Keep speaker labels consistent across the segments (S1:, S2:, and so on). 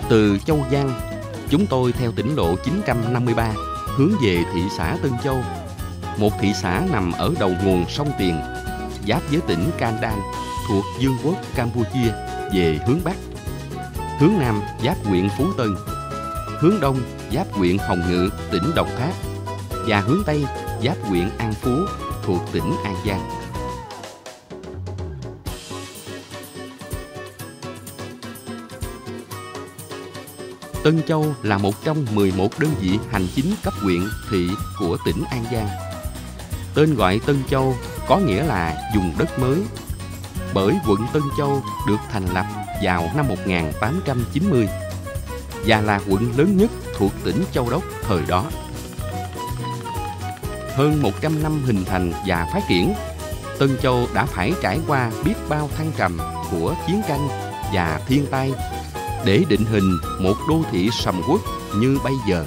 S1: Từ Châu Giang, chúng tôi theo tỉnh lộ 953 hướng về thị xã Tân Châu, một thị xã nằm ở đầu nguồn sông Tiền, giáp với tỉnh Kandan thuộc Vương quốc Campuchia về hướng Bắc. Hướng Nam giáp huyện Phú Tân, hướng Đông giáp huyện Hồng Ngự, tỉnh Đồng Tháp, và hướng Tây giáp huyện An Phú thuộc tỉnh An Giang. Tân Châu là một trong 11 đơn vị hành chính cấp huyện, thị của tỉnh An Giang. Tên gọi Tân Châu có nghĩa là vùng đất mới, bởi quận Tân Châu được thành lập vào năm 1890 và là quận lớn nhất thuộc tỉnh Châu Đốc thời đó. Hơn 100 năm hình thành và phát triển, Tân Châu đã phải trải qua biết bao thăng trầm của chiến tranh và thiên tai để định hình một đô thị sầm uất như bây giờ.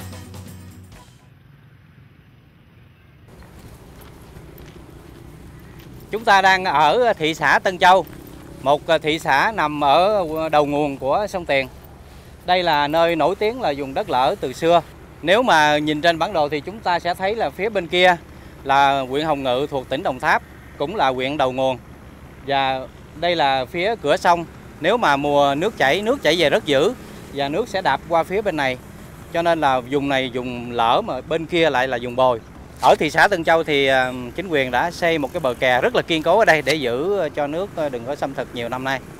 S2: Chúng ta đang ở thị xã Tân Châu, một thị xã nằm ở đầu nguồn của sông Tiền. Đây là nơi nổi tiếng là vùng đất lở từ xưa. Nếu mà nhìn trên bản đồ thì chúng ta sẽ thấy là phía bên kia là huyện Hồng Ngự thuộc tỉnh Đồng Tháp, cũng là huyện đầu nguồn. Và đây là phía cửa sông. Nếu mà mùa nước chảy về rất dữ và nước sẽ đạp qua phía bên này. Cho nên là vùng này vùng lở, mà bên kia lại là vùng bồi. Ở thị xã Tân Châu thì chính quyền đã xây một cái bờ kè rất là kiên cố ở đây để giữ cho nước đừng có xâm thực nhiều năm nay.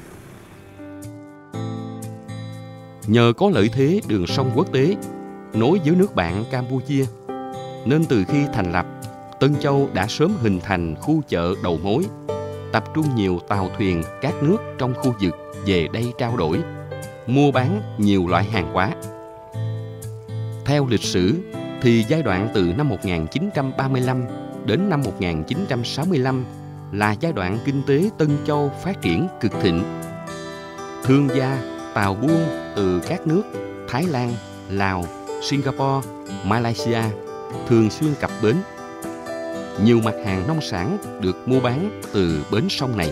S1: Nhờ có lợi thế đường sông quốc tế nối với nước bạn Campuchia, nên từ khi thành lập, Tân Châu đã sớm hình thành khu chợ đầu mối, tập trung nhiều tàu thuyền các nước trong khu vực về đây trao đổi, mua bán nhiều loại hàng hóa. Theo lịch sử thì giai đoạn từ năm 1935 đến năm 1965 là giai đoạn kinh tế Tân Châu phát triển cực thịnh. Thương gia, tàu buôn từ các nước Thái Lan, Lào, Singapore, Malaysia thường xuyên cập bến. Nhiều mặt hàng nông sản được mua bán từ bến sông này.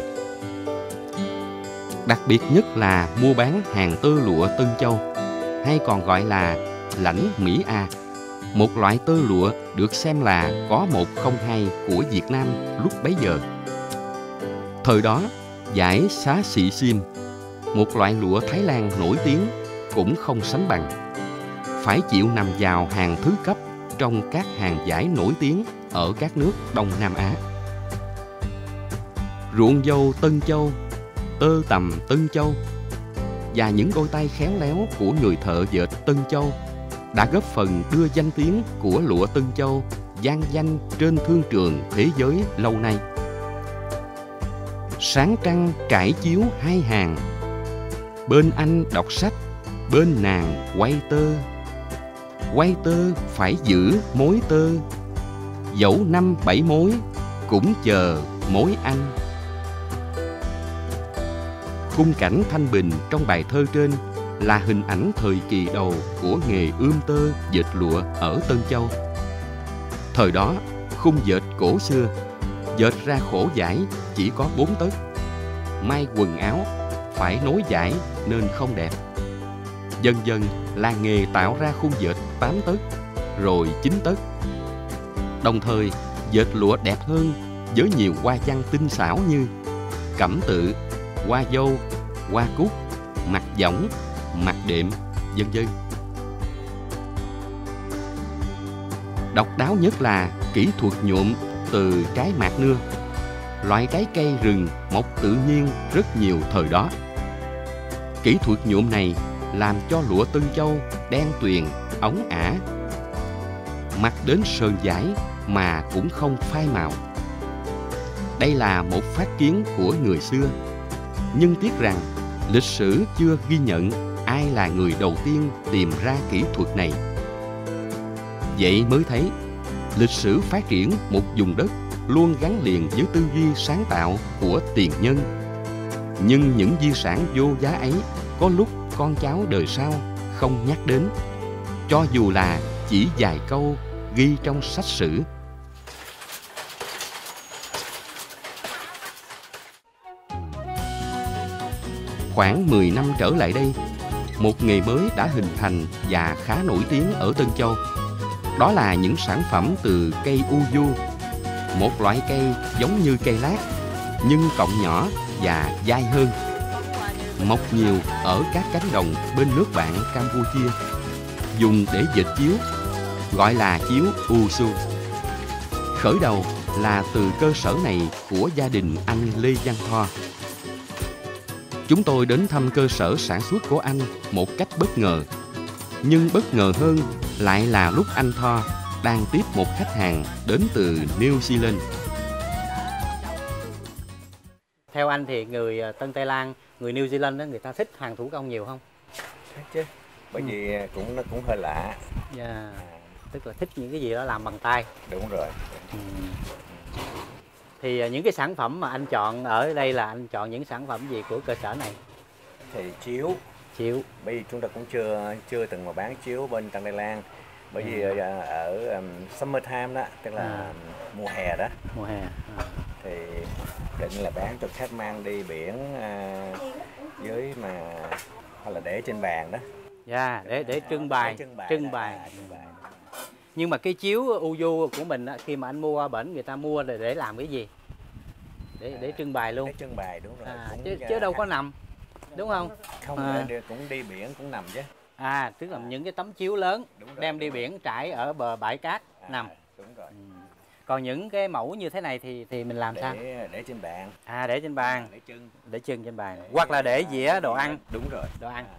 S1: Đặc biệt nhất là mua bán hàng tơ lụa Tân Châu, hay còn gọi là lãnh Mỹ A, một loại tơ lụa được xem là có 102 của Việt Nam lúc bấy giờ. Thời đó, vải xá xị xiêm, một loại lụa Thái Lan nổi tiếng, cũng không sánh bằng. Phải chịu nằm vào hàng thứ cấp trong các hàng vải nổi tiếng ở các nước Đông Nam Á. Ruộng dâu Tân Châu, tơ tằm Tân Châu và những đôi tay khéo léo của người thợ dệt Tân Châu đã góp phần đưa danh tiếng của lụa Tân Châu vang danh trên thương trường thế giới lâu nay. Sáng trăng trải chiếu hai hàng, bên anh đọc sách, bên nàng quay tơ. Quay tơ phải giữ mối tơ, dẫu 5-7 mối cũng chờ mối anh. Khung cảnh thanh bình trong bài thơ trên là hình ảnh thời kỳ đầu của nghề ươm tơ dệt lụa ở Tân Châu. Thời đó, khung dệt cổ xưa, dệt ra khổ vải chỉ có 4 tấc. May quần áo phải nối vải nên không đẹp. Dần dần, làng nghề tạo ra khung dệt 8 tấc, rồi 9 tấc. Đồng thời, dệt lụa đẹp hơn với nhiều hoa văn tinh xảo như cẩm tự, hoa dâu, hoa cúc, mặt võng, mặt đệm, vân vân. Độc đáo nhất là kỹ thuật nhuộm từ trái mạc nưa, loại trái cây rừng mọc tự nhiên rất nhiều thời đó. Kỹ thuật nhuộm này làm cho lụa Tân Châu đen tuyền, óng ả. Mặc đến sờn vải mà cũng không phai màu. Đây là một phát kiến của người xưa, nhưng tiếc rằng lịch sử chưa ghi nhận ai là người đầu tiên tìm ra kỹ thuật này. Vậy mới thấy lịch sử phát triển một vùng đất luôn gắn liền với tư duy sáng tạo của tiền nhân. Nhưng những di sản vô giá ấy có lúc con cháu đời sau không nhắc đến, cho dù là chỉ vài câu ghi trong sách sử. Khoảng 10 năm trở lại đây, một nghề mới đã hình thành và khá nổi tiếng ở Tân Châu. Đó là những sản phẩm từ cây u du, một loại cây giống như cây lát nhưng cọng nhỏ và dai hơn, mọc nhiều ở các cánh đồng bên nước bạn Campuchia, dùng để dệt chiếu, gọi là chiếu Usu. Khởi đầu là từ cơ sở này của gia đình anh Lê Văn Tho. Chúng tôi đến thăm cơ sở sản xuất của anh một cách bất ngờ. Nhưng bất ngờ hơn lại là lúc anh Tho đang tiếp một khách hàng đến từ New Zealand.
S2: Theo anh thì người Tân Tây Lan, người New Zealand đó, người ta thích hàng thủ công nhiều không?
S3: Thích chứ, bởi vì nó cũng hơi lạ.
S2: Yeah. Tức là thích những cái gì đó làm bằng tay.
S3: Đúng rồi.
S2: Thì những cái sản phẩm mà anh chọn ở đây là anh chọn những sản phẩm gì của cơ sở này?
S3: Thì chiếu. Bởi vì chúng ta cũng chưa từng mà bán chiếu bên Tân Tây Lan. Bởi vì ở summertime đó, tức là mùa hè đó.
S2: Mùa hè.
S3: Thì định là bán cho khách mang đi biển với mà hoặc là để trên bàn đó.
S2: Dạ, để trưng bày. Nhưng mà cái chiếu Uju của mình á, khi mà anh mua bển người ta mua để làm cái gì? Để trưng bày luôn.
S3: Để trưng bày đúng rồi.
S2: Chứ đâu có nằm. Đúng không?
S3: Không, cũng đi biển cũng nằm chứ.
S2: Tức là những cái tấm chiếu lớn đem đi biển trải ở bờ bãi cát nằm.
S3: Đúng rồi.
S2: Còn những cái mẫu như thế này thì mình làm sao?
S3: Để trên bàn.
S2: Để trên bàn. Để trưng trên bàn. Hoặc là để dĩa đồ ăn.
S3: Đúng rồi.
S2: Đồ ăn.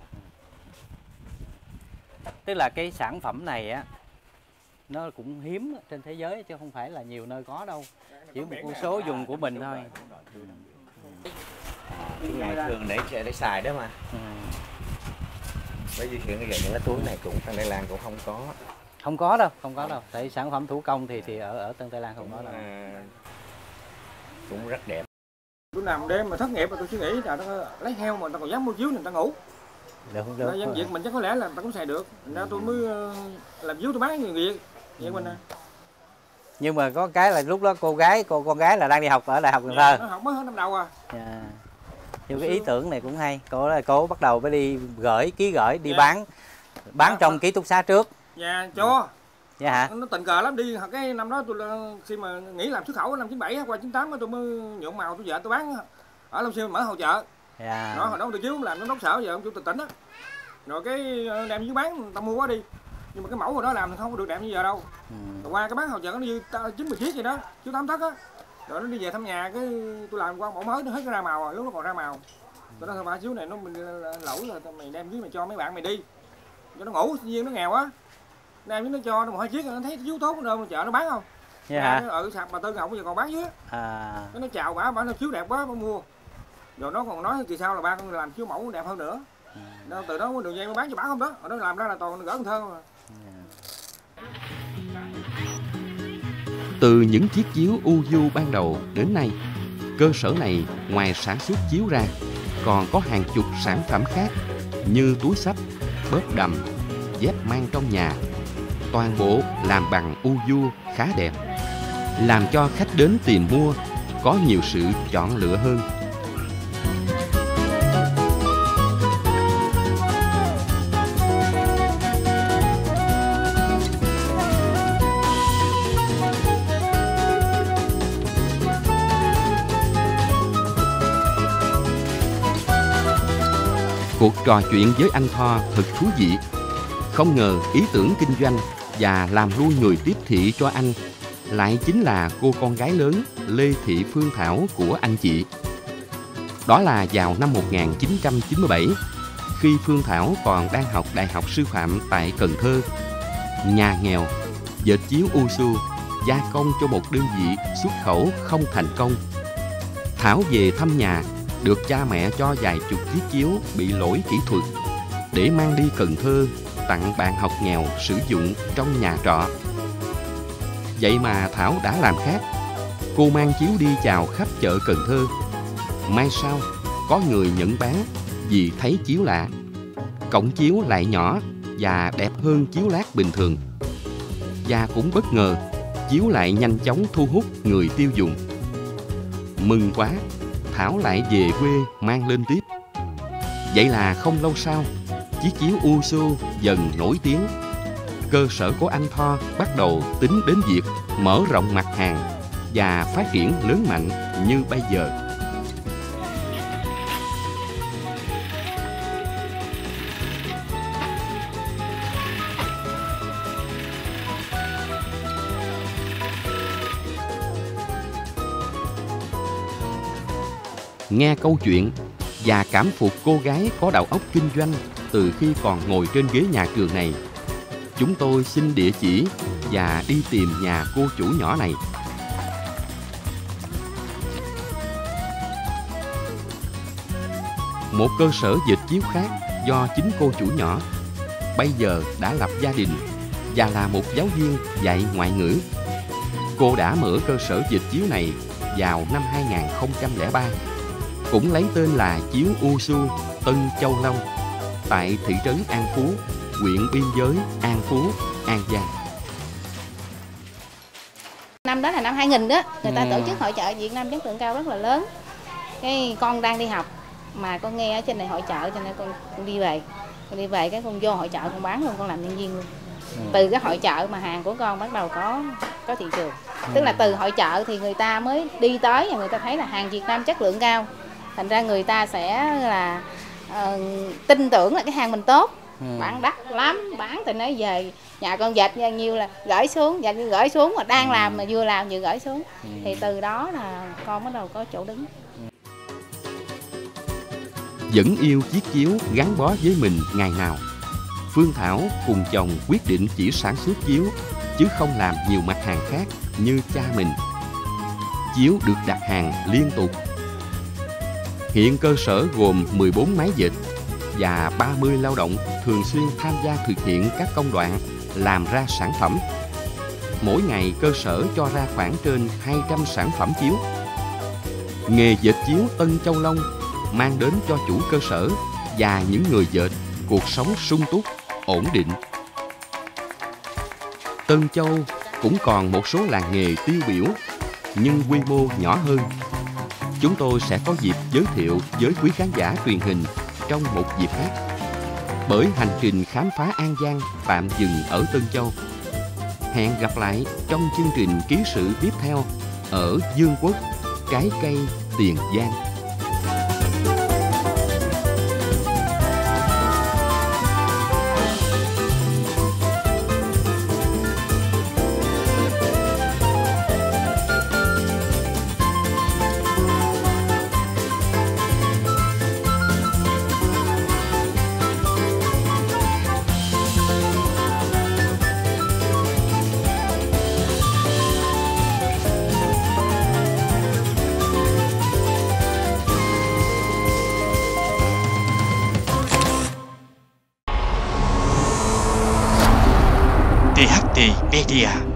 S2: Tức là cái sản phẩm này á, nó cũng hiếm trên thế giới chứ không phải là nhiều nơi có đâu. Chỉ một số vùng của mình thôi.
S3: Cái ngày thường để xài đó mà. Bởi vì hiện giờ những cái túi này cũng Tân Tây Lan cũng không có.
S2: Không có đâu. Tại sản phẩm thủ công thì ở Tân Tây Lan không có đâu.
S3: Cũng rất đẹp.
S4: Tôi nằm đêm mà thất nghiệp mà tôi suy nghĩ là nó lấy heo mà ta còn dám mua chiếu người ta ngủ.
S2: Được.
S4: Dân Việt mình chắc có lẽ là ta cũng xài được. Thành ra tôi mới làm chiếu tôi bán người Việt. Vậy mình.
S2: Nhưng mà có cái là lúc đó con gái là đang đi học ở Đại học Cần Thơ.
S4: Nó học mới hơn năm đầu à.
S2: Nhưng cái ý tưởng này cũng hay. Cô bắt đầu mới đi ký gửi đi bán trong ký túc xá trước.
S4: Dạ cho.
S2: Dạ hả?
S4: Nó tình cờ lắm, đi cái năm đó tôi khi mà nghỉ làm xuất khẩu năm 97 qua 98 tôi mới nhuộm màu tôi vợ tôi bán ở Long Xuyên mở hậu chợ.
S2: Dạ.
S4: Đó hồi đó tôi chiếu làm giám đốc sở giờ ông chủ tịch tỉnh á. Rồi cái đem chiếu bán người ta mua quá đi. Nhưng mà cái mẫu hồi đó làm thì không có được đẹp như giờ đâu. Rồi qua cái bán hậu chợ nó như 90 chiếc vậy đó, chiếu 8 tấc á. Rồi nó đi về thăm nhà cái tôi làm qua mẫu mới nó hết cái ra màu rồi, lúc nó còn ra màu. Tôi nói thôi ba chiếu này nó mình lỗi rồi mày đem chiếu mày cho mấy bạn mày đi. Cho nó ngủ, sinh viên nó nghèo á. Đem chiếu nó cho nó một hai chiếc nó thấy chiếu tốt đâu mà chợ nó bán không.
S2: Dạ.
S4: Ở sạp Bà Tư Ngọc bây giờ còn bán chứ. Nó chào bả nó chiếu đẹp quá bả mua. Rồi nó còn nói từ sau là ba con làm chiếu mẫu đẹp hơn nữa. Từ đó đường dây mới bán cho bả không đó. Ở đó làm ra là toàn gỡ Cần Thơ mà.
S1: Từ những chiếc chiếu Uju ban đầu đến nay, cơ sở này ngoài sản xuất chiếu ra còn có hàng chục sản phẩm khác như túi xách, bóp đầm, dép mang trong nhà. Toàn bộ làm bằng Uju khá đẹp, làm cho khách đến tìm mua có nhiều sự chọn lựa hơn. Cuộc trò chuyện với anh Tho thật thú vị. Không ngờ ý tưởng kinh doanh và làm luôn người tiếp thị cho anh lại chính là cô con gái lớn Lê Thị Phương Thảo của anh chị. Đó là vào năm 1997, khi Phương Thảo còn đang học Đại học Sư phạm tại Cần Thơ. Nhà nghèo, dệt chiếu Usu, gia công cho một đơn vị xuất khẩu không thành công. Thảo về thăm nhà, được cha mẹ cho vài chục chiếc chiếu bị lỗi kỹ thuật để mang đi Cần Thơ tặng bạn học nghèo sử dụng trong nhà trọ. Vậy mà Thảo đã làm khác. Cô mang chiếu đi chào khắp chợ Cần Thơ. Mai sau có người nhận bán vì thấy chiếu lạ. Cọng chiếu lại nhỏ và đẹp hơn chiếu lát bình thường. Và cũng bất ngờ, chiếu lại nhanh chóng thu hút người tiêu dùng. Mừng quá, Thảo lại về quê mang lên tiếp. Vậy là không lâu sau, chiếc chiếu Usu dần nổi tiếng, cơ sở của anh Tho bắt đầu tính đến việc mở rộng mặt hàng và phát triển lớn mạnh như bây giờ. Nghe câu chuyện và cảm phục cô gái có đầu óc kinh doanh từ khi còn ngồi trên ghế nhà trường này, chúng tôi xin địa chỉ và đi tìm nhà cô chủ nhỏ này. Một cơ sở dệt chiếu khác do chính cô chủ nhỏ bây giờ đã lập gia đình và là một giáo viên dạy ngoại ngữ. Cô đã mở cơ sở dệt chiếu này vào năm 2003, cũng lấy tên là chiếu Usu Tân Châu Long, tại thị trấn An Phú, huyện biên giới An Phú, An Giang.
S5: Năm đó là năm 2000 đó, người ta tổ chức hội chợ Việt Nam chất lượng cao rất là lớn. Cái con đang đi học mà con nghe ở trên này hội chợ, cho nên con đi về. Con đi về cái con vô hội chợ con bán luôn, con làm nhân viên luôn. Từ cái hội chợ mà hàng của con bắt đầu có thị trường. Tức là từ hội chợ thì người ta mới đi tới và người ta thấy là hàng Việt Nam chất lượng cao. Thành ra người ta sẽ là tin tưởng là cái hàng mình tốt. Bán đắt lắm, bán thì nói về nhà con dệt bao nhiêu là gửi xuống mà đang làm mà vừa làm vừa gửi xuống. Thì từ đó là con bắt đầu có chỗ đứng.
S1: Vẫn yêu chiếc chiếu gắn bó với mình ngày nào, Phương Thảo cùng chồng quyết định chỉ sản xuất chiếu chứ không làm nhiều mặt hàng khác như cha mình. Chiếu được đặt hàng liên tục. Hiện cơ sở gồm 14 máy dệt và 30 lao động thường xuyên tham gia thực hiện các công đoạn làm ra sản phẩm. Mỗi ngày cơ sở cho ra khoảng trên 200 sản phẩm chiếu. Nghề dệt chiếu Tân Châu Long mang đến cho chủ cơ sở và những người dệt cuộc sống sung túc, ổn định. Tân Châu cũng còn một số làng nghề tiêu biểu nhưng quy mô nhỏ hơn. Chúng tôi sẽ có dịp giới thiệu với quý khán giả truyền hình trong một dịp khác. Bởi hành trình khám phá An Giang tạm dừng ở Tân Châu. Hẹn gặp lại trong chương trình ký sự tiếp theo ở Dương Quốc, trái cây Tiền Giang.
S6: THT Media.